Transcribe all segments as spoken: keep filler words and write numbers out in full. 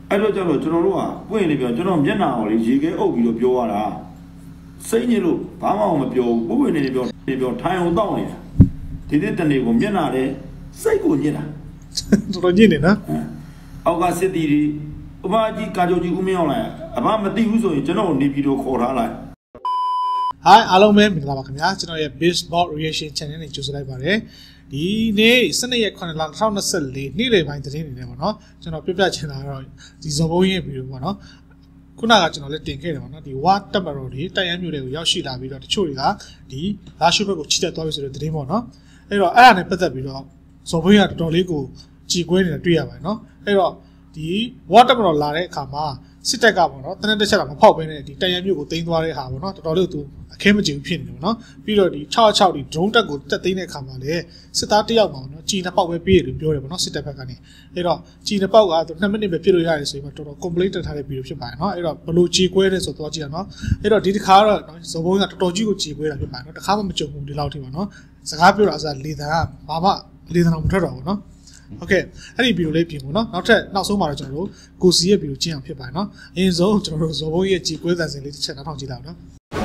အဲ့တော့ကျတော့ကျွန်တော်တို့ကပွင့်နေပြောကျွန်တော်မျက်နှာကိုလေရေခဲအုပ်ပြီးတော့ပြောရတာစိတ်ညစ်လို့ဘာမှမပြောဘူးပွင့်နေနေပြောနေပြောထိုင်အောင်တောက်နေတာဒီတဲ့တနေ့ကိုမျက်နှာလည်းစိတ်ကိုညစ်တာတော်တော်ညစ်နေနော်အောက်ကစစ်တီတွေဥပမာကြီးကာကြိုကြီးဦးမင်းအောင်လိုက်အဘမသိဘူးဆိုရင်ကျွန်တော်နေပြီးတော့ခေါ်ထားလိုက်ဟိုင်းအားလုံးပဲမင်္ဂလာပါခင်ဗျာကျွန်တော်ရဲ့ Baseball Reaction Channel နဲ့ကြိုဆိုလိုက်ပါတယ်ဒီနေ့စနေရက်ခုနှစ်လ၂၀၂၄နေ့လယ်ပိုင်းသတင်းတွေနဲ့ပေါ့နော်ကျွန်တော်ပြပြချင်တာတော့ဒီဇော်ဘုံရဲ့ဗီဒီယိုပေါ့နော်ခုနကကျွန်တော်လည်းတင်ခဲ့တယ်ပေါ့နော်ဒီဝါတက်မတော်တွေတိုက်ရမ်းမျိုးတွေကိုရောက်ရှိလာပြီးတော့တချို့တွေကဒီလာရှုဘက်ကိုချစ်တက်သွားပြီဆိုတဲ့သတင်းပေါ့နော်အဲ့တော့အဲ့ဒါနဲ့ပတ်သက်ပြီးတော့ဇော်ဘုံကတော်တော်လေးကိုကြည်ကွဲနေတာတွေ့ရပါတယ်နော်အဲ့တော့ဒီဝါတက်မတော်လာတဲ့အခါမှာစစ်တပ်ကပေါ့နော်တနက်တစ်ချက်တော့မဖောက်ဘဲနဲ့ဒီတိုက်ရမ်းမျိုးကိုတင်သွားတဲ့ဟာပေါ့နော်တော်တော်လေးသူအခဲမကျင်ဖြစ်နေတယ်ပေါ့နော်ပြီးတော့ဒီ၆၆ဒီ drone တက်ကိုတက်သိမ်းတဲ့အခါမှာလည်းစစ်သားတယောက်မှာပေါ့နော်ကြီးနှစ်ပေါက်ပဲပြေးတယ်လို့ပြောတယ်ပေါ့နော်စစ်တပ်ဘက်ကနေအဲ့တော့ကြီးနှစ်ပေါက်ကသူနှစ်မိနစ်ပဲပြည့်လို့ရတယ်ဆိုရင်တော့တော်တော် complaint တက်ထားတဲ့ဗီဒီယိုဖြစ်ပါတယ်နော်အဲ့တော့ဘလို့ကြီးကွဲတယ်ဆိုတော့ကြည့်ရအောင်နော်အဲ့တော့ဒီတစ်ခါတော့ဇော်ဘုံကတော်တော်ကြီးကိုကြီးကွဲတာဖြစ်ပါတယ်နော်တစ်ခါမှမကြုံဘူးဒီလောက်ထိပါနော်စကားပြောတာအစားလေတံကဘာမှလေတံတော့မထွက်တော့ဘူးနော်โอเคအဲ့ဒီဗီဒီယိုလေးပြင်ဖို့เนาะနောက်ထပ်နောက်ဆုံးမှာတော့ကျွန်တော်တို့ကိုစီရဲ့ဗီဒီယိုကျင်းအောင်ဖြစ်ပါတယ်เนาะအရင်ဆုံးကျွန်တော်တို့ဇော်ဘုံရဲ့ကြည်ကွဲသံစင်လေးတစ်ချက်နောက်ထောင်ကြည့်လိုက်အောင်เนาะ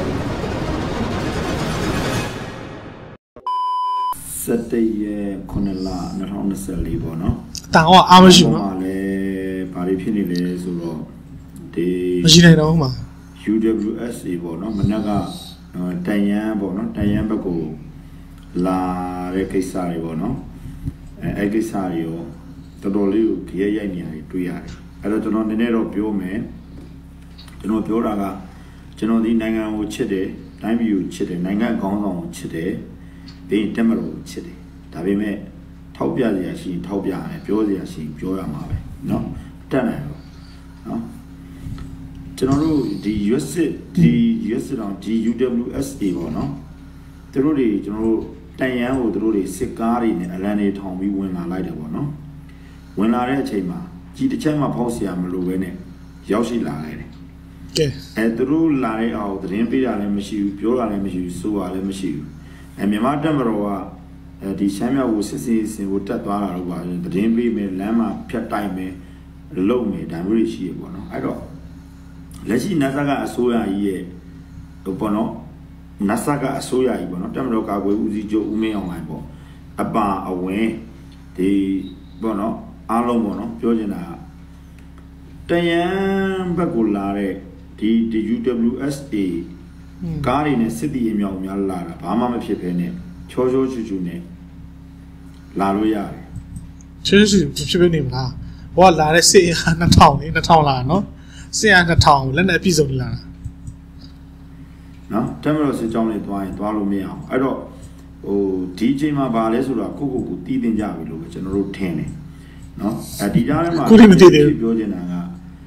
စက်တရဲ့ခုနှစ်လ၂၀၂၄ပေါ့เนาะအတောင်ကအားမရှိဘူးเนาะဟာလေဘာတွေဖြစ်နေလဲဆိုတော့ဒီမရှိနိုင်တော့ဘူးမှာ U W S A ပေါ့เนาะမနက်ကတန်ရန်ပေါ့เนาะတန်ရန်ဘက်ကိုလာတဲ့ကိစ္စတွေပေါ့เนาะအဲအဲ့ကိစ္စတွေရောတော်တော်လေးကိုကြရရိုက်နေရတယ်တွေ့ရတယ်အဲ့တော့ကျွန်တော်နည်းနည်းတော့ပြောမယ်ကျွန်တော်ပြောတာကကျွန်တော်ဒီနိုင်ငံကိုချစ်တယ်တိုင်းပြည်ကိုချစ်တယ်နိုင်ငံခေါင်းဆောင်ကိုချစ်တယ်ဒီတက်မလို့ချစ်တယ်ဒါပေမဲ့ထောက်ပြစရာရှိထောက်ပြရတယ်ပြောစရာရှိပြောရမှာပဲเนาะတက်နိုင်တော့เนาะကျွန်တော်တို့ဒီ U S ဒီ U S တော့ဒီ U W S A ပေါ့เนาะသူတို့တွေကျွန်တော်တို့တန်ရန်ကိုသူတို့တွေစစ်ကားတွေနဲ့အလံတွေထောင်ပြီးဝင်လာလိုက်တယ်ပေါ့နော်ဝင်လာတဲ့အချိန်မှာကြီးတစ်ချက်မှဖောက်เสียမလို့ပဲနဲ့ရောက်ရှိလာလိုက်တယ်ကဲအဲသူတို့လာတဲ့အောင်သတင်းပေးတာလည်းမရှိဘူးပြောတာလည်းမရှိဘူးဆိုတာလည်းမရှိဘူးအဲမြန်မာတပ်မတော်ကအဲဒီရှမ်းမြောက်ကိုစစ်စစ်စင်ကိုတက်သွားတာတော့ပါသတင်းပေးမယ်လမ်းမှာဖြတ်တိုင်မယ်လုံမယ်ဒါမျိုးတွေရှိရပေါ့နော်အဲ့တော့လက်ရှိနတ်ဆကအစိုးရကြီးရဲ့ဟိုပေါ့နော်နတ်ဆကအစိုးရကြီးပေါ့နော်တပ်မတော်ကာကွယ်ဦးစီးချုပ်ဦးမင်းအောင်လှိုင်ပေါ့အပါအဝင်ဒီပေါ့နော်အားလုံးပေါ့နော်ပြောချင်တာတရန်ဘက်ကိုလာတဲ့ဒီ U W S A ကားတွေနဲ့စစ်တီအမြောက်များလာတာဘာမှမဖြစ်ဘဲနဲ့ချောချောချူချူနဲ့လာလို့ရတယ်ချောချူချူဖြစ်ဘဲနေမလားဟိုကလာတဲ့စစ်အား၂ထောင်လေ၂ထောင်လာနော်စစ်အား၂ထောင်လက်နဲ့အပြည့်စုံလာတာနော်တမလို့စစ်ကြောင်းတွေသွားရင်သွားလို့မရအောင်အဲ့တော့ဟိုဒီအချိန်မှာဗာလဲဆိုတော့ကိုကိုကိုတီးတင်ကြပြီလို့ကျွန်တော်တို့ထင်တယ်နော်အဲဒီကြားထဲမှာကိုလည်းမသိသေးဘူးပြောချင်တာက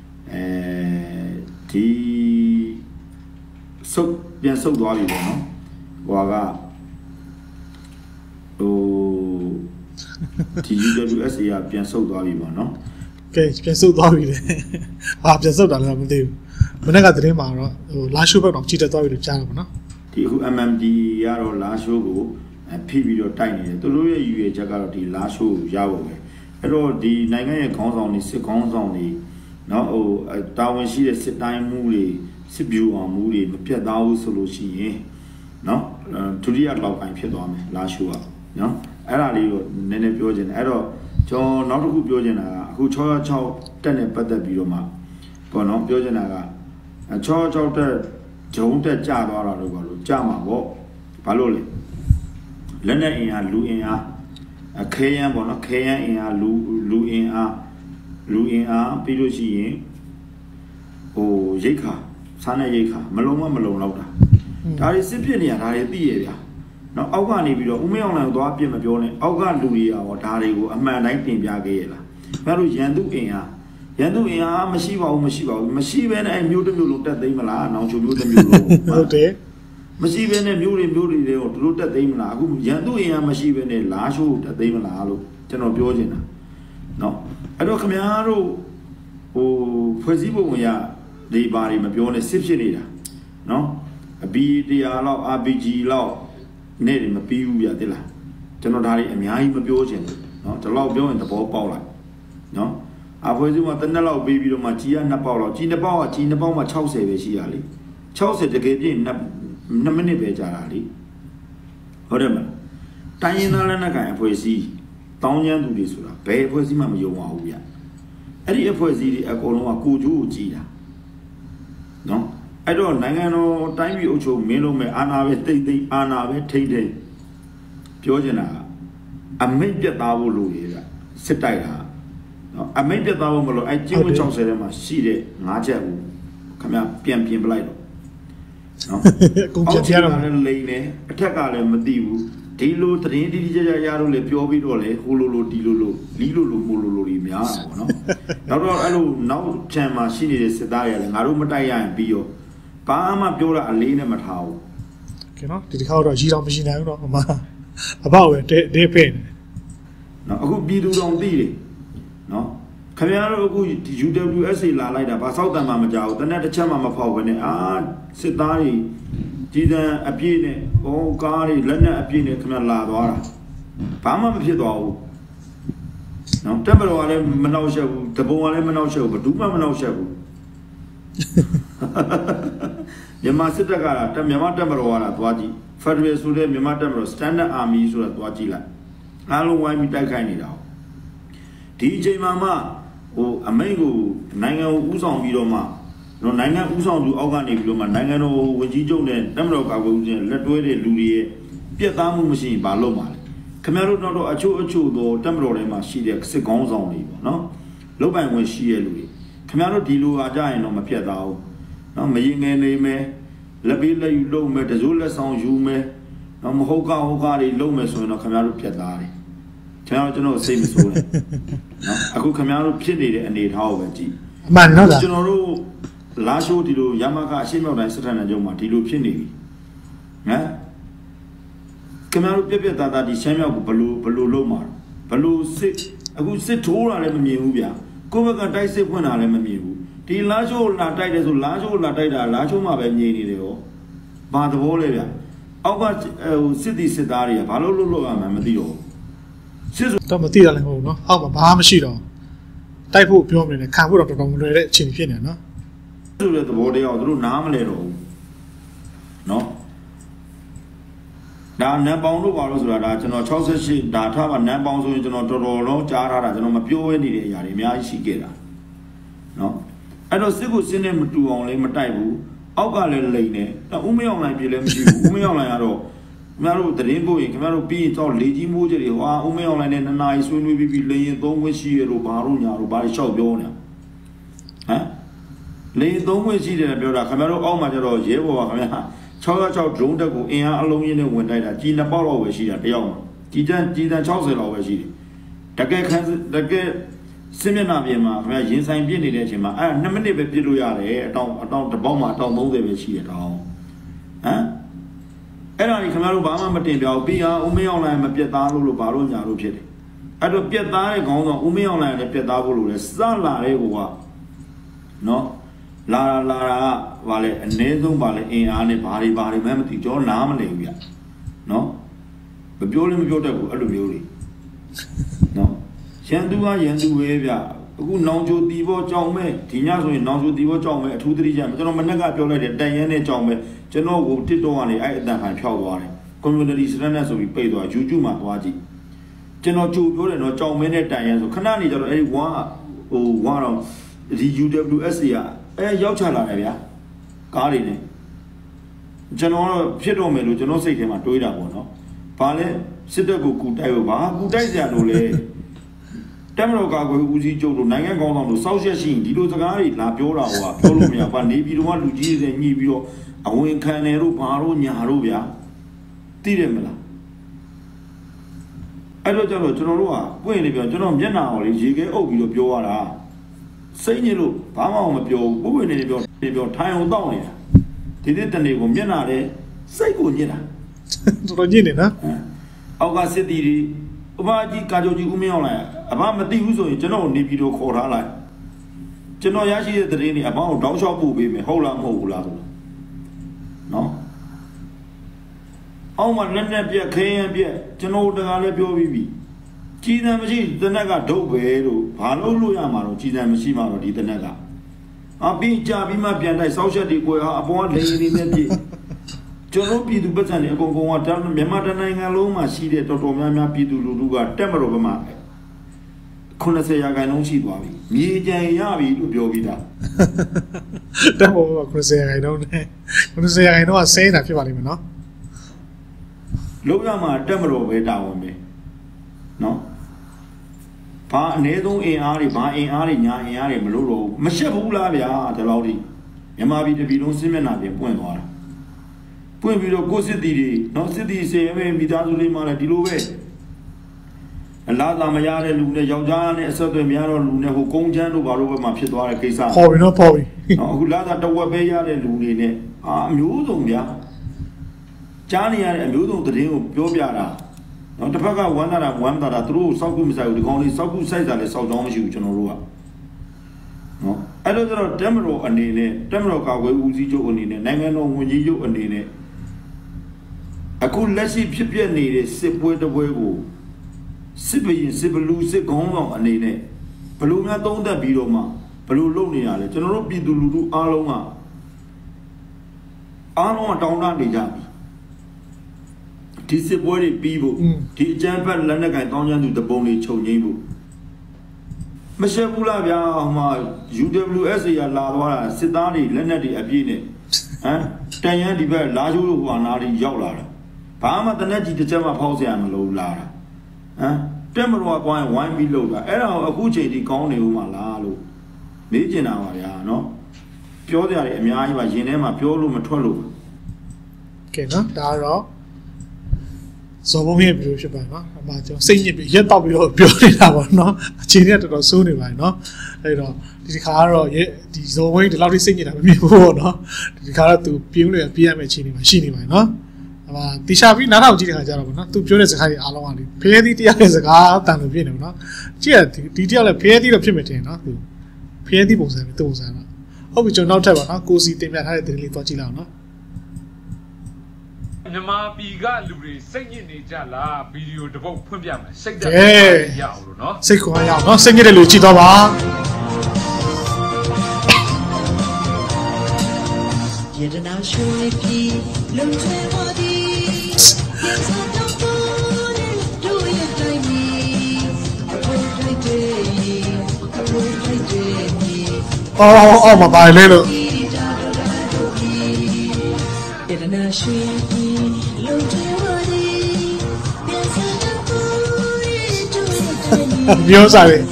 အဲဒီစုပ်ပြန်ဆုပ်သွားပြီပေါ့နော်ဟိုကဟိုဒီ U W S A ကပြန်ဆုပ်သွားပြီပေါ့နော်ကဲပြန်ဆုပ်သွားပြီလေဟာပြန်ဆုပ်တာလည်းမသိဘူးမနေ့ကသတင်းမှာတော့ဟိုလာရှိုးဘက်တော့ကြည့်တက်သွားပြီလို့ကြားတယ်ပေါ့နော်ဒီအခု M M D ကတော့လာရှိုးကိုဖိပြီးတော့တိုက်နေတယ်သူတို့ရဲ့ယူရချက်ကတော့ဒီလာရှိုးကိုရဖို့ပဲအဲ့တော့ဒီနိုင်ငံရဲ့ခေါင်းဆောင်တွေစစ်ခေါင်းဆောင်တွေနော်ဟိုတာဝန်ရှိတဲ့စစ်တိုင်းမှုတွေစစ်ဗျူအောင်မှုတွေမပြတ်သားဘူးဆိုလို့ရှိရင်နော်ဒုတိယလောက်ပိုင်းဖြစ်သွားမယ်လာရှိုးကနော်အဲ့ဒါလေးကိုနည်းနည်းပြောချင်တယ်အဲ့တော့ကျွန်တော်နောက်တစ်ခုပြောချင်တာကအခု၆၆တက်နဲ့ပတ်သက်ပြီးတော့မှပေါ့နော်ပြောချင်တာက၆၆တက်ဂျုံတက်ကြသွားတာတော့ဘာလို့ကြမှာပေါ့ဘာလို့လဲလက်နဲ့အင်အားလူအင်အားခဲယမ်းပေါ့နော်ခဲယမ်းအင်အားလူလူအင်အားလူအင်အားပြီးလို့ရှိရင်ဟိုရိတ်ခါစားနေရိတ်ခါမလုံးမမလုံးတော့တာဒါတွေစစ်ဖြစ်နေရဒါတွေသိရဗျာနော်အောက်ကနေပြီးတော့ဦးမင်းအောင်လှိုင်ကိုသွားအပြစ်မပြောနဲ့အောက်ကလူတွေရောဒါတွေကိုအမှန်တိုင်းတင်ပြခဲ့ရလားဘာလို့ရန်သူအင်အားရန်သူအင်အားမရှိပါဘူးမရှိပါဘူးမရှိဘဲနဲ့အဲမျိုးတစ်မျိုးလုံးတက်သိမ်းမလားနောင်ချိုမျိုးတစ်မျိုးလုံးဟုတ်တယ်မရှိဘဲနဲ့မျိုးတွေမျိုးတွေတွေကိုသူတို့တက်သိမ်းမလားအခုရန်သူအင်အားမရှိဘဲနဲ့လာရှိုးတက်သိမ်းမလားလို့ကျွန်တော်ပြောချင်တာနော်အဲ့တော့ခင်ဗျားတို့ဟိုဖွဲ့စည်းပုံရဒီဘာတွေမပြောနဲ့စစ်ဖြစ်နေတာနော်အဘီတရားလောက် R P G လောက်နဲ့မပြီးဘူးပြတိလားကျွန်တော်ဒါတွေအများကြီးမပြောချင်ဘူးနော်ဒီလောက်ပြောရင်သဘောပေါက်လိုက်နော်အဖွဲ့အစည်းမှာတနက်လောက်ပေးပြီးတော့မှကြီးရနှစ်ပေါက်လောက်ကြီးနှစ်ပေါက်ကကြီးနှစ်ပေါက်မှာ၆၀ပဲရှိရလေ၆၀တကယ်ပြည့်နှစ်မိနစ်ပဲကြာတာလေဟုတ်တယ်မလားတိုင်းရင်းသားလက်နက်ကိုင်အဖွဲ့အစည်းတောင်းကျမ်းသူတွေဆိုတာဘယ်အဖွဲ့အစည်းမှမယုံပါဘူးဗျအဲ့ဒီအဖွဲ့အစည်းတွေအကုန်လုံးကကိုကျိုးကိုကြီးတာနော်အဲ့တော့နိုင်ငံတော်တိုင်းပြည်အုပ်ချုပ်မင်းလုံးမဲ့အာဏာပဲတိတ်တိတ်အာဏာပဲထိမ့်ထိမ့်ပြောချင်တာအမိတ်ပြတ်သားဖို့လိုရဗျစစ်တိုက်တာနော်အမိတ်ပြတ်သားဖို့မလို့အဲ့ကျင်းဝ၆၀ထဲမှာရှိတဲ့၅ချက်ကိုခင်ဗျပြန်ပြင်ပလိုက်တော့နော်အကုန်ပြရတော့လည်းလိန်နေအထက်ကလည်းမသိဘူးဒီလိုသတင်းတိတိကျကျရလို့လေပြောပြီးတော့လေဟိုလိုလိုဒီလိုလိုလီလိုလိုမိုလိုလိုတွေများတာပေါ့နော်နောက်တော့အဲ့လိုနောက်ချန်မှာရှိနေတဲ့စစ်သားတွေကလည်းငါတို့မတိုက်ရရင်ပြီးရောဘာမှပြောတာအလေးနဲ့မထားဘူးကဲနော်ဒီတစ်ခါတော့ရီတော်မရှိနိုင်ဘူးတော့အမအပေါ့ပဲတဲတဲဖင်းနော်အခုပြည်သူတော်သိတယ်နော်ခင်ဗျားတို့အခု U W S A လာလိုက်တာဘာစောက်တန်မှမကြောက်ဘူးတနက်တစ်ချက်မှမဖောက်ဘဲနဲ့အာစစ်သားတွေကြီးတန်းအပြည့်နဲ့ဟောကားတွေလက်နက်အပြည့်နဲ့ခင်ဗျာလာသွားတာဘာမှမဖြစ်သွားဘူးနော်တက်မတော်ကလည်းမနှောက်ရှက်ဘူးတပုံကလည်းမနှောက်ရှက်ဘူးဘယ်သူမှမနှောက်ရှက်ဘူးမြန်မာစစ်တပ်ကတက်မြန်မာတက်မတော်ကသွားကြည့် Federal ဆိုတဲ့မြန်မာတက်မတော် Standard Army ဆိုတာသွားကြည့်လိုက်အားလုံးဝိုင်းပြီးတိုက်ခိုက်နေတာဒီအချိန်မှာမှဟိုအမိန့်ကိုနိုင်ငံကိုဥဆောင်ပြီးတော့မှနော်နိုင်ငံဥဆောင်သူအောက်ကနေပြီးတော့မှနိုင်ငံတော်ဝန်ကြီးချုပ်နဲ့တက်မတော်ကာကွယ်ရေးလက်တွဲတဲ့လူတွေရဲ့ပြတ်သားမှုမရှိရင်ဘာလုပ်မှာလဲခင်ဗျားတို့တော့အချို့အချို့သောတက်မတော်ထဲမှာရှိတဲ့စစ်ကောင်းဆောင်တွေပေါ့နော်လုတ်ပိုင်ဝင်ရှိရလူတွေခင်ဗျားတို့ဒီလိုအားကြရင်တော့မပြတ်သားဘူးနော်မရင်ငယ်နေမယ်လက်ပေးလက်ယူလုံးမယ်တစိုးလက်ဆောင်ယူမယ်နော်မဟုတ်ကဟုတ်ကတွေလုံးမယ်ဆိုရင်တော့ခင်ဗျားတို့ပြတ်သားတယ်ကျွန်တော်ကျွန်တော်စိတ်မဆိုးနဲ့နော်အခုခင်ဗျားတို့ဖြစ်နေတဲ့အနေထားကိုပဲကြည့်အမှန်တော့လားကျွန်တော်တို့လာရှိုးဒီလိုရမကအရှိမြောက်တိုင်းစစ်တပ်နဲ့ကြုံမှာဒီလိုဖြစ်နေပြီနော်ခင်ဗျားတို့ပြက်ပြက်သားသားဒီရှမ်းမြောက်ကိုဘလို့ဘလို့လုံးမှာဘလို့စစ်အခုစစ်ထိုးတာလည်းမမြင်ဘူးဗျာကိုယ့်ဘက်ကတိုက်စစ်ဖွင့်တာလည်းမမြင်ဘူးဒီလာရှိုးလာတိုက်တယ်ဆိုလာရှိုးလာတိုက်တာလာရှိုးမှာပဲမြင်နေတယ်ရောဘာသဘောလဲဗျာအောက်ကဟိုစစ်တီစစ်သားတွေကဘာလို့လို့လို့ရမှာမသိတော့စစ်တော့မသိတာလည်းမဟုတ်ဘူးเนาะအောက်မှာဘာမှမရှိတော့တိုက်ဖို့ပြောနေတယ်ခံဖို့တော့တော်တော်မလွယ်တဲ့အခြေအနေဖြစ်နေတယ်เนาะဆိုတဲ့သဘောတရားကိုသူတို့နားမလဲတော့ဘူးเนาะဒါနံပေါင်းတို့ပါလို့ဆိုတာဒါကျွန်တော်၆၈ဒါထားပါနံပေါင်းဆိုရင်ကျွန်တော်တော်တော်လုံးကြားထားတာကျွန်တော်မပြောရနေတဲ့အရာတွေအများကြီးရှိခဲ့တာเนาะအဲ့တော့စစ်ကိုစစ်နဲ့မတူအောင်လည်းမတိုက်ဘူးအောက်ကလည်းလိန်နေဦးမရောက်နိုင်ပြည်လည်းမရှိဘူးဦးမရောက်နိုင်ကတော့ခင်ဗျားတို့တရင်ပို့ရင်ခင်ဗျားတို့ပြီးရင်တော့လေကြီးမိုးကြတွေဟွာဦးမင်းအောင်လိုင်းနဲ့နှစ်နာရီဆွေးနွေးပြီးပြီးလေရင်သုံးခွင့်ရှိရလို့ဘာလို့ညာလို့ဘာလို့ရှောက်ပြောနေဟမ်လေရင်သုံးခွင့်ရှိတယ်ပြောတာခင်ဗျားတို့အောက်မှာကျတော့ရဲဘော်ကခင်ဗျာ၆၀၆ drone တက်ကိုအင်အားအလုံးရင်းနဲ့ဝင်တိုက်တာကြီးနှစ်ပေါက်လောက်ပဲရှိတာတယောက်မှာကြီးတန်းကြီးတန်း၆၀လောက်ပဲရှိတယ်တကယ်ခန်းတကယ်စစ်မျက်နှာပြင်မှာခင်ဗျာရင်ဆိုင်ပြစ်နေတဲ့အချိန်မှာအဲ့နှစ်မိနစ်ပဲပြစ်လို့ရတယ်အတောင်အတောင်တစ်ပေါက်မှာအတောင်သုံး၀ပဲရှိတယ်တောင်းဟမ်အဲ့ဒါကြီးခင်ဗျားတို့ဘာမှမတင်ပြဘူးပြီးအောင်ဦးမင်းအောင်လိုင်းမပြတ်သားလို့လို့ဘာလို့ညာလို့ဖြစ်တယ်အဲ့တော့ပြတ်သားတဲ့ခေါင်းဆောင်ဦးမင်းအောင်လိုင်းလည်းပြတ်သားဖို့လို့လဲစလာတဲ့ကောကနော်လာလာလာကဘာလဲအနည်းဆုံးဘာလဲအင်အားနဲ့ဘာတွေဘာတွေမှမသိကြောနားမလဲဘူးဗျနော်မပြောလည်းမပြောတတ်ဘူးအဲ့လိုမျိုးတွေနော်ရန်သူကရန်သူပဲဗျအခုနောင်ချိုတီဘောကြောင်မဲ့ဒီညဆိုရင်နောင်ချိုတီဘောကြောင်မဲ့အထူးသတိကြမယ်ကျွန်တော်မနေ့ကပြောလိုက်တယ်တန်ရဲနဲ့ကြောင်မဲ့ကျွန်တော်ကို TikTok ကနေအဲ့အတန်ခံဖြောက်သွားတယ် community standard ဆိုပြီးပိတ်သွား YouTube မှာသွားကြည့်ကျွန်တော်ကြိုပြောတယ်နော်ကြောင်မဲနဲ့တန်ရဲဆိုခဏနေကြတော့အဲ့ဒီဝါဟိုဝါတော့ဒီ U W S A ကအဲရောက်ချလာတယ်ဗျာကားတွေနဲ့ကျွန်တော်တော့ဖြစ်တော့မယ်လို့ကျွန်တော်စိတ်ထဲမှာတွေးတာပေါ့နော်ဘာလဲစစ်တပ်ကိုကူတိုက်ဖို့ဘာကူတိုက်စရာလို့လဲတက်မတော်ကာကွယ်ဦးစီးချုပ်တို့နိုင်ငံကောင်းဆောင်တို့စောက်ရက်ရှိရင်ဒီလိုစကားတွေလာပြောတာဟောပြောလို့မရဘူးနေပြည်တော်ကလူကြီးတွေညှိပြီးတော့အဝင်ခံတယ်တို့ဘာတို့ညာတို့ဗျာသိတယ်မလားအဲ့တော့ကျတော့ကျွန်တော်တို့ကပွင့်နေပြောကျွန်တော်မျက်နှာဟောလေးရေခဲအုပ်ပြီးတော့ပြောရတာစိတ်ညစ်လို့ဘာမှမပြောဘူးပွင့်နေနေပြောနေပြောထိုင်အောင်တောက်နေတာဒီနေ့တနေ့ကိုမျက်နှာလေးစိတ်ကိုညစ်တာတော်တော်ညစ်နေနော်အောက်ကစစ်တီတွေအဘကြီးကာကြိုကြီးဦးမင်းအောင်လိုက်အဘမသိဘူးဆိုရင်ကျွန်တော်နေပြည်တော်ခေါ်ထားလိုက်ကျွန်တော်ရရှိတဲ့သတင်းတွေအဘကိုတောင်းလျှောက်ပို့ပေးမယ်ဟုတ်လားမဟုတ်ဘူးလားဆိုနော်အောက်မှာလက်နဲ့ပြက်ခဲရင်ပြက်ကျွန်တော်တကားလည်းပြောပြီးပြီကြီးတယ်မရှိတနက်ကဒုတ်ပဲလို့ဘာလို့လို့ရမှာတော့ကြီးစံမရှိမှတော့ဒီတနက်ကအပြီးကြပြီးမှပြန်တိုက်စောက်ချက်တွေကိုဟာအပေါ်ကလေနေနေပြည့်ကျွန်တော်ပြည်သူပတ်စံနေအကုန်ကုန်ကမြန်မာတိုင်းနိုင်ငံလုံးမှာရှိတဲ့တော်တော်များများပြည်သူလူထုကတက်မတော်ဘမှာ90ရာခိုင်နှုန်းရှိသွားပြီမြေကြံရပြီလို့ပြောပြီးသားတက်မတော်90ရာခိုင်နှုန်းနဲ့90ရာခိုင်နှုန်းကဆင်းနေတာဖြစ်ပါလိမ့်မယ်နော်လုံးရမှာတက်မတော်ပဲတာဝန်ပဲနော်ဘာအနည်းဆုံးအင်အားတွေဘာအင်အားတွေညာအင်အားတွေမလို့တော့မရှက်ဘူးလားဗျာဒီလောက်ထိမြန်မာပြည်တပြည်လုံးစစ်မျက်နှာပြင်ပွင့်သွားတာပွင့်ပြီးတော့ကိုစစ်တီတွေနော်စစ်တီစေရဲမိသားစုလေးမှလည်းဒီလိုပဲအလားသာမရတဲ့လူနဲ့ယောက်ျားနဲ့အဆက်အသွယ်များတော့လူနဲ့ဟိုကုန်းချမ်းတို့ဘာလို့ပဲမှဖြစ်သွားတဲ့ကိစ္စပေါ်ပြီနော်ပေါ်ပြီနော်အခုလားသာတဝက်ပဲရတဲ့လူတွေနဲ့အာအမျိုးစုံဗျာကြားနေရတဲ့အမျိုးစုံသတင်းကိုပြောပြတာနော်တစ်ဖက်ကဝမ်းသာတာဝမ်းသာတာသူတို့စောက်ခုမဆိုင်ဘူးဒီကောင်လေးစောက်ခုစိုက်တာလည်းစောက်ကြောင်းမရှိဘူးကျွန်တော်တို့ကနော်အဲ့လိုဆိုတော့တက်မတော်အနေနဲ့တက်မတော်ကာကွယ်ဦးစီးချုပ်အနေနဲ့နိုင်ငံတော်ဝန်ကြီးချုပ်အနေနဲ့အခုလက်ရှိဖြစ်ပျက်နေတဲ့စစ်ပွဲတစ်ပွဲကိုစစ်ဘရင်စစ်ဘလူးစစ်ကောင်းဆောင်အနေနဲ့ဘလူးများသုံးသက်ပြီးတော့မှဘလူးလုပ်နေရလဲကျွန်တော်တို့ပြည်သူလူထုအားလုံးကအားလုံးကတောင်းတနေကြပြီဒီစစ်ပွဲတွေပြီးဖို့ဒီအကြမ်းဖက်လက်နက်ကင်တောင်းကျမ်းသူတပုံတွေချုပ်ငိမ့်ဖို့မရှက်ဘူးလားဗျာဟိုမှာ U W S A ကလာသွားတာစစ်သားတွေလက်နက်တွေအပြည့်နဲ့ဟမ်တန်ရန်ဒီဘက်လာချိုးလို့ဟိုဟာနာတွေရောက်လာတာဘာမှတနက်ကြီးတစ်ချက်မှဖောက်เสียမလို့လာတာဟမ်တက်မတော်ကွာဝိုင်းပြီးလောက်တာအဲ့ဒါအခုချိန်ဒီကောင်းနေဦးမှာလားလို့မေးကျင်တာပါဗျာနော်ပြောကြတယ်အများကြီးပါရင်ထဲမှာပြောလို့မထွက်လို့ကဲနော်ဒါတော့ဇော်ဘုံရဲ့ဗီဒီယိုဖြစ်ပါနော်အမှကျွန်တော်စိတ်ညစ်ပြီးရက်တော့ပြီးတော့ပြောနေတာပေါ့နော်အချိန်နဲ့တော်တော်ဆိုးနေပါပြီနော်အဲ့တော့ဒီတစ်ခါကတော့ဒီဇော်ဘုံဒီလောက်ထိစိတ်ညစ်တာမမြင်ဘူးပေါ့နော်ဒီတစ်ခါတော့သူပြင်းလို့ပြရမယ့်အချိန်တွေမှာရှိနေပါပြီနော်အမှတီရှာပြီးနားထောင်ကြည့်တဲ့ခါကျတော့ပေါ့နော်သူပြောတဲ့စကားတွေအားလုံးကလေဖဲသီးတရားရဲ့စကားတန်လို့ဖြစ်နေပါနော်ကြည့်ရဒီတရားလည်းဖဲသီးတော့ဖြစ်မယ်တင်နော်သူဖဲသီးပုံစံပဲသူ့ပုံစံတော့ဟုတ်ပြီကျွန်တော်နောက်ထပ်ပါနော်ကိုစီတင်ပြထားတဲ့သတင်းလေးသွားကြည့်လောက်နော်မြန်မာပြည်ကလူတွေစိတ်ညစ်နေကြလားဗီဒီယိုတစ်ပုတ်ဖွင့်ပြမယ်စိတ်တက်ရအောင်လို့နော်စိတ်ခွန်ရအောင်နော်စိတ်ညစ်တဲ့လူကြည့်တော့ပါယေဒနာရွှေပြည်လုံချဲပါသည်ယေစတော့တို့ရဲ့တိုင်းမီအပေါ်တိုင်းတဲ့အပေါ်တိုင်းတဲ့အော်အော်မပါလေလို့ယေဒနာရွှေပြောစားတယ်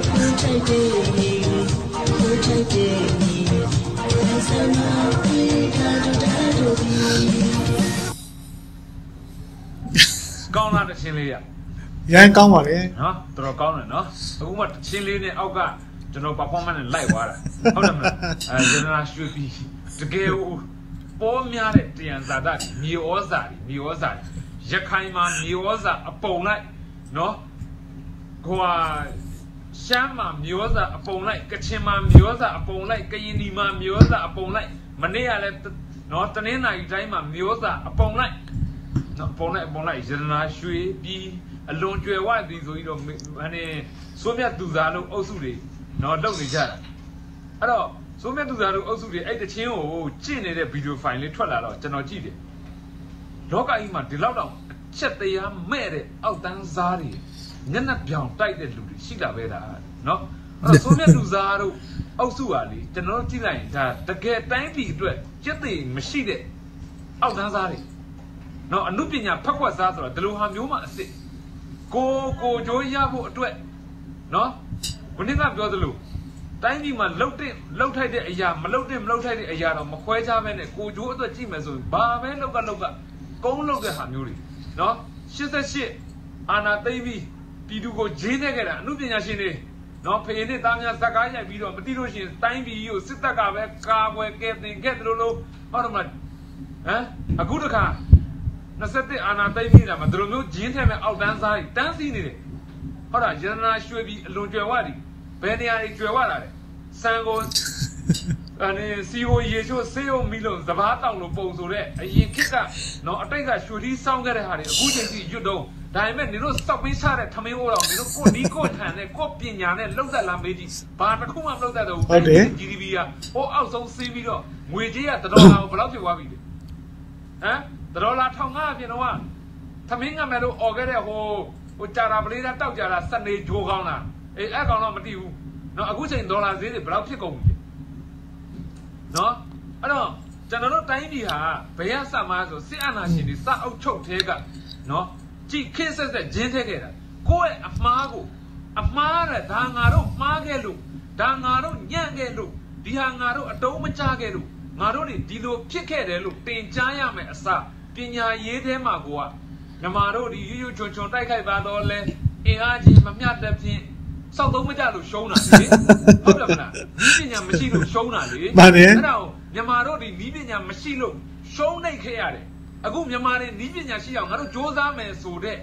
ကောင်းလားတချင်းလေးရရန်ကောင်းပါလေနော်တော်တော်ကောင်းတယ်နော်အခုမှတချင်းလေးနဲ့အောက်ကကျွန်တော် performance နဲ့လိုက်သွားတာဟုတ်တယ်မလားအဲဂျန်နာရွှေပြီးတကယ်ပေါ်များတဲ့တယံဇာတ်မြေဩဇာတွေမြေဩဇာရခိုင်မှာမြေဩဇာအပုံလိုက်နော်ဟိုဟာရှမ်းမှာမျိုးစားအပုံလိုက်ကချင်မှာမျိုးစားအပုံလိုက်ကရင်ဒီမှာမျိုးစားအပုံလိုက်မနေ့ကလည်းနော်တနင်္လာရီတိုင်းမှာမျိုးစားအပုံလိုက်နော်ပုံလိုက်အပုံလိုက်ရတနာရွှေပြီးအလွန်ကျွယ်ဝသည်ဆိုပြီးတော့ဟိုစိုးမြတ်သူစားလို့အုပ်စုတွေနော်လုပ်နေကြတာအဲ့တော့စိုးမြတ်သူစားလို့အုပ်စုတွေအဲ့တချင်းကိုကြည့်နေတဲ့ဗီဒီယိုဖိုင်လေးထွက်လာတော့ကျွန်တော်ကြည့်တယ်လောကကြီးမှာဒီလောက်တော့အချက်တရားမဲ့တဲ့အောက်တန်းစားတွေညနေပြောင်တိုက်တဲ့လူတွေရှိတာပဲဒါနော်အဲ့တော့ဆိုမြတ်လူစားတို့အောက်စုဟာလေကျွန်တော်တို့ကြည့်လိုက်ရင်ဒါတကယ်တိုင်းပြည်အတွက်စက်သိမရှိတဲ့အောက်တန်းစားတွေနော်အမှုပညာဖက်ခွက်စားဆိုတော့ဒီလိုဟာမျိုးမှအစ်စ်ကိုကိုကြိုးရဖို့အတွက်နော်ဘုန်းကြီးကပြောသလိုတိုင်းပြည်မှာလှုပ်တဲ့လှုပ်ထိုက်တဲ့အရာမလှုပ်တဲ့မလှုပ်ထိုက်တဲ့အရာတော့မခွဲခြားဘဲနဲ့ကိုကြိုးအတွက်ကြည့်မယ်ဆိုရင်ဘာပဲလှုပ်ကလှုပ်ကကုန်းလှုပ်တဲ့ဟာမျိုးတွေနော်ရှစ်ဆက်ရှစ်အာနာသိမ့်ပြီးပြည်သူကိုဂျင်းနေခဲ့တာအမှုပညာရှင်တွေနော်ဖေနဲ့သားများဇက်ကားရိုက်ပြီးတော့မသိလို့ရှိရင်တိုင်းပြည်ကိုစစ်တပ်ကပဲကာကွယ်ကဲတင်ခဲ့တယ်လို့လို့ဟုတ်တယ်မလားဟမ်အခုတခါနှစ်အာနာသိမ့်ပြီးတာမှာဒီလိုမျိုးဂျင်းထဲမဲ့အောက်တန်းစားတန်းစီနေတယ်ဟုတ်တာရတနာရွှေပြီးအလွန်ကြွယ်ဝသည်ဘယ်နေရာတွေကြွယ်ဝလာတယ်စံကိုအနေစီကိုရေချိုးဆေးရုံမီလို့စဘာတောက်လို့ပုံဆိုတဲ့အရင်ခေတ်ကနော်အတိတ်ကရွှေသီးစောင်းခဲ့တဲ့ဟာတွေအခုချိန်ထိရွတ်တော့ဒါပေမဲ့နေတို့စောက်ပေးချတဲ့ထမင်းအိုးတော်နေတို့ကိုဒီကိုထန်နဲ့ကိုပညာနဲ့လှုပ်သက်လာမေးကြည့်ဘာတစ်ခုမှမလှုပ်သက်တော့ဘူး G D P ကဟိုအောက်ဆုံးစီးပြီးတော့ငွေကြေးကတဒေါ်လာကိုဘယ်လောက်ဖြစ်သွားပြီလဲဟမ်တဒေါ်လာone thousand five hundredပြင်တော့ထမင်းငတ်မယ်လို့អော်ခဲ့တဲ့ဟိုဟိုကြာတာပလေးတာတောက်ကြတာစနေဂျိုးကောင်းလားအေးအဲ့ကောင်တော့မသိဘူးနော်အခုချိန်ဒေါ်လာဈေးတွေဘယ်လောက်ဖြစ်ကုန်ပြီနော်အဲ့တော့ကျွန်တော်တို့တိုင်းပြည်ဟာဘယ်ရစမှာဆိုစစ်အာဏာရှင်တွေစအုပ်ချုပ်သေးကနော်ကြည့်ခင်းဆက်ဆက်ဂျင်းထဲခဲ့တာကိုယ့်ရဲ့အမှားကိုအမှားတဲ့ဒါငါတို့မှားခဲ့လို့ဒါငါတို့ညံ့ခဲ့လို့ဒီဟာငါတို့အတုံးမချခဲ့လို့ငါတို့တွေဒီလိုဖြစ်ခဲ့တယ်လို့တင်ကြားရမယ်အစပညာရေးထဲမှာကိုကညီမတို့ဒီရွရွချွန်ချွန်တိုက်ခိုက်ပါတော့လဲအင်အားကြီးမမျှတဖြင့်စောက်သုံးမကြလို့ရှုံးတာလေဟုတ်တယ်မလားဤပညာမရှိလို့ရှုံးတာလေအဲ့ဒါကိုမြန်မာတို့ဒီဤပညာမရှိလို့ရှုံးနေခဲ့ရတယ်အခုမြန်မာတွေဤပညာရှိအောင်ငါတို့စ조사မယ်ဆိုတဲ့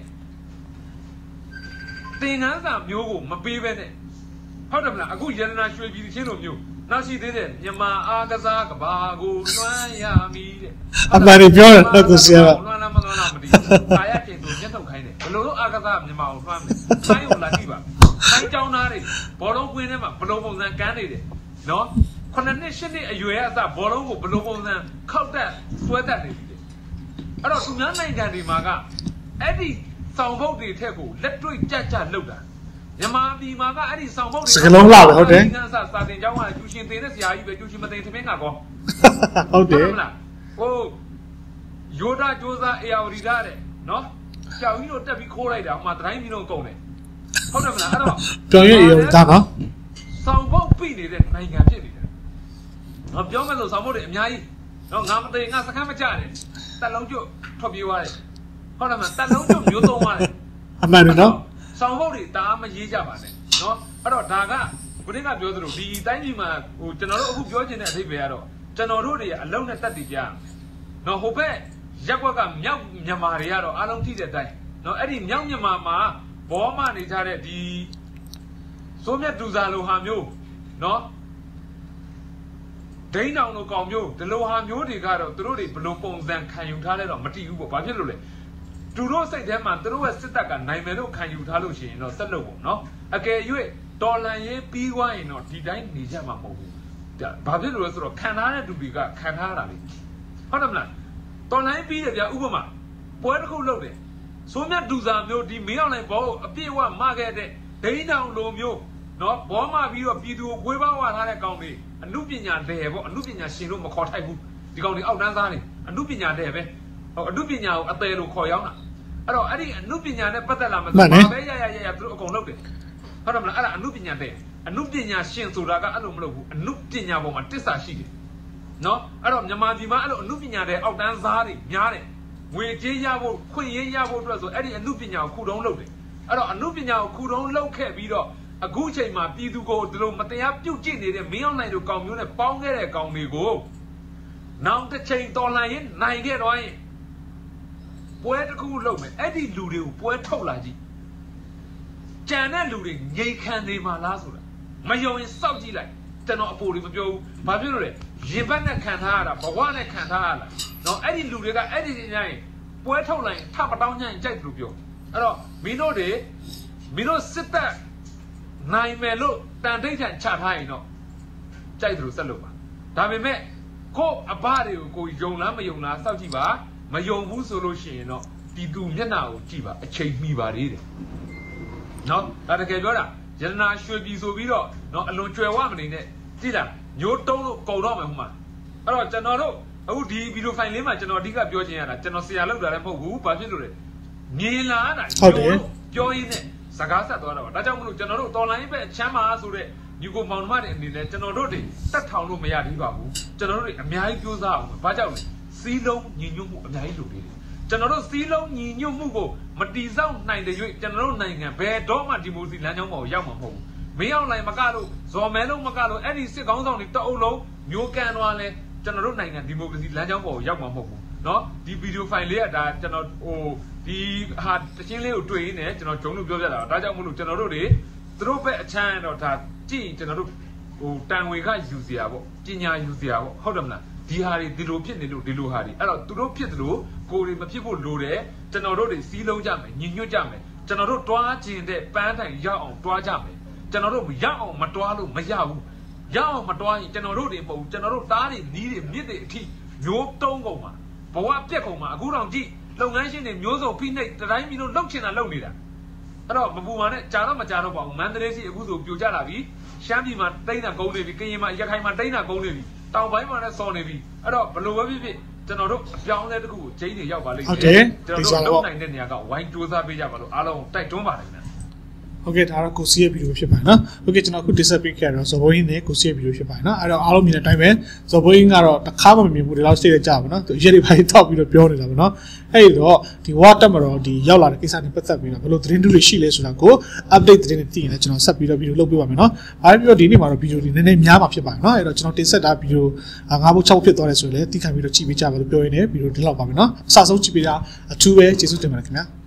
သင်္ကန်းစာမျိုးကိုမပေးဘဲနဲ့ဟုတ်တယ်မလားအခုရတနာရွှေပြည်ချင်းလိုမျိုးနောက်ရှိသေးတယ်မြန်မာအားကစားကဘာကိုလွှမ်းရမည်တဲ့အမှန်တပြောတယ်တော့ကိုဆရာကလွှမ်းလားမလွှမ်းလားမသိဘူး။ခါရကျင်သူညှက်ထုတ်ခိုင်းတယ်ဘယ်လိုလုပ်အားကစားမြန်မာကိုလွှမ်းမလဲ။ဆိုင်ကိုလာကြည့်ပါ။ဆိုင်ကြောင်းသားတွေဘောလုံးကွင်းထဲမှာဘယ်လိုပုံစံကန်းနေတယ်နော်ခုနှစ်နှစ်ရှစ်နှစ်အရွယ်အစဘောလုံးကိုဘယ်လိုပုံစံခောက်တက်ဆွဲတက်နေပြီ။အဲ့တော့သူများနိုင်ငံတွေမှာကအဲ့ဒီဆောင်ဘုတ်တွေထက်ကိုလက်တွေ့ကြကြလောက်တာမြန်မာပြည်မှာကအဲ့ဒီဆောင်ဘုတ်တွေစကလုံးလာပဲဟုတ်တယ်။စာစာတင်ကျောင်းကကျူရှင်တင်တဲ့ဆရာကြီးပဲကျူရှင်မတင်သမင်းကကောဟုတ်တယ်ဟုတ်လားဟိုယောဒဂျိုးစားအေယာဝတီသားတဲ့နော်ကြောင်ကြီးတို့တက်ပြီးခိုးလိုက်တာဟိုမှာတိုင်းပြည်လုံးကုန်တယ်ဟုတ်တယ်မလားအဲ့တော့ကြောင်ကြီးအေယာဝတီသားနော်ဆောင်ဘုတ်ပြနေတဲ့နိုင်ငံဖြစ်နေတယ်နော်ပြောမယ်ဆိုဆောင်ဘုတ်တွေအများကြီးနော်ငါမသိငါစခန်းမကြတယ်တက်လုံးကျွတ်ထွက်ပြေးသွားတယ်ဟုတ်တယ်မလားတက်လုံးကျွတ်မျိုးသုံးသွားတယ်အမှန်တယ်နော်ဆောင်ဘုတ်တွေဒါမရေးကြပါနဲ့နော်အဲ့တော့ဒါကဘုရင်ကပြောသလိုဒီတိုင်းပြည်မှာဟိုကျွန်တော်တို့အခုပြောချင်တဲ့အဓိပ္ပာယ်ကတော့ကျွန်တော်တို့တွေအလုံးနဲ့တက်တည်ကြနော်ဟိုဘက်ရက်ွက်ကမြောက်မြန်မာတွေကတော့အားလုံးထိတဲ့အတိုင်းနော်အဲ့ဒီမြောက်မြန်မာမှာဘောမနေကြတဲ့ဒီစိုးမြတ်တူစာလိုဟာမျိုးနော်ဒိန်းတောင်လိုကောင်မျိုးဒီလိုဟာမျိုးတွေကတော့သူတို့တွေဘလို့ပုံစံခံယူထားလဲတော့မတည်ဘူးပေါ့ဘာဖြစ်လို့လဲသူတို့စိတ်ထဲမှာသူတို့ရဲ့စစ်တပ်ကနိုင်မယ်လို့ခံယူထားလို့ရှိရင်တော့ဆက်လုပ်ပေါ့နော်အကယ်၍တော်လန်ရေးပြီးွားရင်တော့ဒီတိုင်းနေကြမှာမဟုတ်ဘူးဘာဖြစ်လို့လဲဆိုတော့ခံထားတဲ့သူတွေကခံထားတာလေဟုတ်တယ်မလားတော်လန်ရေးပြီးတယ်ဗျာဥပမာပွဲတစ်ခုလုပ်တယ်စိုးမြတ်ဒူစာမျိုးဒီမင်းအောင်လိုက်ဘောအပြည့်အဝမခဲ့တဲ့ဒိန်းတောင်လိုမျိုးနော်ဘောမပြီးတော့ပြည်သူကိုခွေးပေါင်းဝထားတဲ့ကောင်တွေအမှုပညာတယ်ပေါ့အမှုပညာရှင်လို့မခေါ်ထိုက်ဘူးဒီကောင်တွေအောက်တန်းသားတွေအမှုပညာတယ်ပဲဟိုအမှုပညာကိုအသေးလို့ခေါ်ရောက်တာအဲ့တော့အဲ့ဒီအမှုပညာနဲ့ပတ်သက်လာမှဆိုဘာပဲရရရရသူတို့အကုန်လုပ်တယ်ဟုတ်တယ်မလားအဲ့ဒါအမှုပညာတဲ့အမှုပညာရှင်ဆိုတာကအဲ့လိုမလုပ်ဘူးအမှုပညာပေါ်မှာတစ္ဆာရှိတယ်နော်အဲ့တော့မြန်မာပြည်မှာအဲ့လိုအမှုပညာတဲ့အောက်တန်းသားတွေများတယ်ငွေကြေးရဖို့ခွင့်ရရဖို့အတွက်ဆိုအဲ့ဒီအမှုပညာကိုခုတုံးလုပ်တယ်အဲ့တော့အမှုပညာကိုခုတုံးလုပ်ခဲ့ပြီးတော့အခုချိန်မှာပြည်သူကိုဒီလိုမတရားပြုတ်ကျင့်နေတဲ့မင်းအောင်နိုင်တို့ကောင်မျိုးနဲ့ပေါင်းခဲ့တဲ့ကောင်တွေကိုနောက်တစ်ချိန်တော်လှန်ရင်နိုင်ခဲ့တော့ရင်ပွဲတစ်ခုလုပ်မယ်အဲ့ဒီလူတွေကိုပွဲထုတ်လာကြည့်ကြံတဲ့လူတွေငြိမ်ခံနေမှာလားဆိုတာမယုံရင်စောက်ကြည့်လိုက်ကျွန်တော်အပေါ်တွေမပြောဘူးဘာဖြစ်လို့လဲရင်ဘတ်နဲ့ခံထားရတာဘဝနဲ့ခံထားရတာနော်အဲ့ဒီလူတွေကအဲ့ဒီညရင်ပွဲထုတ်လိုက်ထပ်ပတောင်းညရင်ကြိုက်တယ်လို့ပြောအဲ့တော့မင်းတို့တွေမင်းတို့စစ်တပ်နိုင်မယ်လို့တန်ထိတ်ထန်ချထားရင်တော့ကြိုက်တယ်လို့ဆက်လုပ်ပါဒါပေမဲ့ကို့အဘတွေကိုကိုယုံလားမယုံလားစောက်ကြည့်ပါမယုံဘူးဆိုလို့ရှိရင်တော့ဒီသူမျက်နှာကိုကြည့်ပါအချိန်မီပါသေးတယ်နော်ဒါတကယ်ပြောတာရတနာရွှေပြည်ဆိုပြီးတော့နော်အလွန်ကြွယ်ဝမနေနဲ့ကြည့်လားညိုးတုံးလို့ကုန်တော့မယ်ဟိုမှာအဲ့တော့ကျွန်တော်တို့အခုဒီဗီဒီယိုဖိုင်လေးမှာကျွန်တော်အဓိကပြောချင်ရတာကျွန်တော်ဆရာလောက်တာလည်းမဟုတ်ဘူးဘာဖြစ်လို့လဲမြင်လာတာဟုတ်တယ်ပြောရင်းနဲ့စကားဆက်သွားတာပါဒါကြောင့်မလို့ကျွန်တော်တို့တော်လိုင်းပဲအချမ်းပါဆိုတဲ့ညီကိုမောင်နှမတွေအနေနဲ့ကျွန်တော်တို့တွေတက်ထောင်လို့မရသေးပါဘူးကျွန်တော်တို့တွေအများကြီးကြိုးစားအောင်ဘာကြောင့်လဲစီးလုံးညီညွတ်မှုအများကြီးလိုသေးတယ်ကျွန်တော်တို့စီးလုံးညီညွတ်မှုကိုမတီးဆောင်နိုင်တဲ့၍ကျွန်တော်တို့နိုင်ငံဘယ်တော့မှဒီမိုကရေစီလမ်းကြောင်းပေါ်ရောက်မှာမဟုတ်ဘူးမင်းအောင်လိုက်မကလို့ဇော်မဲလုံးမကလို့အဲ့ဒီစစ်ကောင်းဆောင်တွေတအုပ်လုံးမျိုးကန်သွားလဲကျွန်တော်တို့နိုင်ငံဒီမိုကရေစီလမ်းကြောင်းပေါ်ရောက်မှာမဟုတ်ဘူးเนาะဒီဗီဒီယိုဖိုင်လေးကဒါကျွန်တော်ဟိုဒီဟာတချင်းလေးကိုတွေ့ရင်းနဲ့ကျွန်တော်ဂျုံလို့ပြောပြတာဒါကြောင့်မလို့ကျွန်တော်တို့တွေသူတို့ပဲအချမ်းတော့ဒါကြည့်ကျွန်တော်တို့ဟိုတန်ဝေကယူစရာပေါ့ပညာယူစရာပေါ့ဟုတ်တယ်မလားဒီဒီဟာတွေဒီလိုဖြစ်နေလို့ဒီလိုဟာတွေအဲ့တော့သူတို့ဖြစ်တယ်လို့ကိုယ်တွေမဖြစ်ဖို့လိုတယ်ကျွန်တော်တို့တွေစီးလုံးကြမယ်ညှဉ်းညွတ်ကြမယ်ကျွန်တော်တို့တွားကျင်တဲ့ပန်းတိုင်ရောက်အောင်တွားကြမယ်ကျွန်တော်တို့ရောက်အောင်မတွားလို့မရဘူးရောက်အောင်မတွားရင်ကျွန်တော်တို့တွေမဟုတ်ဘူးကျွန်တော်တို့သားတွေနီးတွေမြစ်တွေအထိမျိုးတုံးကုန်မှာဘဝပြက်ကုန်မှာအခုတောင်ကြည့်လုပ်ငန်းရှင်တွေမျိုးစုံဖိနှိပ်တိုင်းပြည်လုံးလှုပ်ချင်တာလှုပ်နေတာအဲ့တော့မပူပါနဲ့ကြာတော့မကြာတော့ပါဘူးမန္တလေးစီအခုဆိုပြိုကျလာပြီရှမ်းပြည်မှာတိန်းတာကုန်းနေပြီကရင်မှာရခိုင်မှာတိန်းတာကုန်းနေပြီတောင်ပိုင်းမှာလည်းစော်နေပြီအဲ့တော့ဘလို့ပဲဖြစ်ဖြစ်ကျွန်တော်တို့အပြောင်းလဲတစ်ခုကိုဂျိန်းတွေရောက်ပါလိမ့်မယ်ကျွန်တော်တို့လုပ်နိုင်တဲ့နေရာကဝိုင်းစူးစမ်းပေးကြပါလို့အားလုံးတိုက်တွန်းပါတယ်ခင်ဗျာဟုတ်ကဲ့ဒါတော့ကိုစီရဲ့ဗီဒီယိုဖြစ်ပါတယ်နော်ဟုတ်ကဲ့ကျွန်တော်အခု display ခဲ့တော့ဇော်ဘိုးင်းနဲ့ကိုစီရဲ့ဗီဒီယိုဖြစ်ပါတယ်နော်အဲ့တော့အားလုံးမြင်တဲ့အတိုင်းပဲဇော်ဘိုးင်းကတော့တစ်ခါမှမမြင်ဘူးဒီလောက်စိတ်ရကြပါနော်သူရက်တွေပိုင်းတောက်ပြီးတော့ပြောနေတာပေါ့နော်အဲ့တော့ဒီ watt တက်မှာတော့ဒီရောက်လာတဲ့ကိစ္စနဲ့ပတ်သက်ပြီးတော့ဘယ်လိုသတင်းတွေရှိလဲဆိုတာကို update သတင်းတွေသိရင်လည်းကျွန်တော်ဆက်ပြီးတော့ဗီဒီယိုလုပ်ပေးပါမယ်နော်အားပြီးတော့ဒီနေ့မှာတော့ဗီဒီယိုဒီနည်းနည်းများမှာဖြစ်ပါတယ်နော်အဲ့တော့ကျွန်တော်တင်ဆက်တာဗီဒီယိုငါးဘုတ်၆ဖြစ်သွားတယ်ဆိုရင်လည်းသိခံပြီးတော့ကြည့်ပေးကြပါလို့ပြောရင်းနဲ့ဗီဒီယိုဒီလောက်ပါမယ်နော်အစဆုံးကြည့်ပေးတာအထူးပဲကျေးဇူးတင်ပါတယ်ခင်ဗျာ